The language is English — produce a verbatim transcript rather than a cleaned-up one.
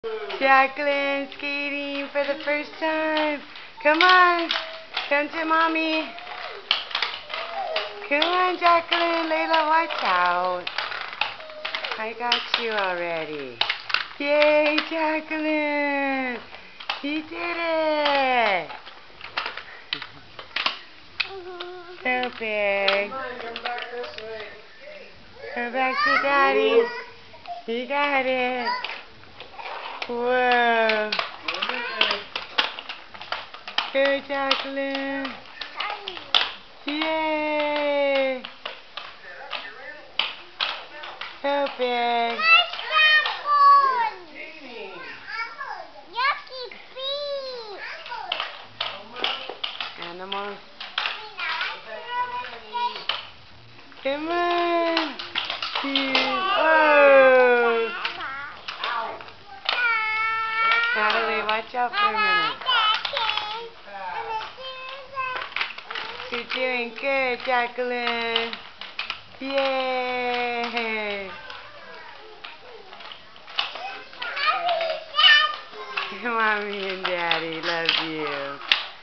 Jacqueline skating for the first time. Come on. Come to mommy. Come on, Jacqueline. Layla, watch out. I got you already. Yay, Jacqueline. You did it. So big. Come back to Daddy. You got it. Whoa. Go, Jacqueline. Yay. So big. Animals. Come on. Oh. Natalie, watch out for a minute. You're doing good, Jacqueline. Yay. Mommy and Daddy love you.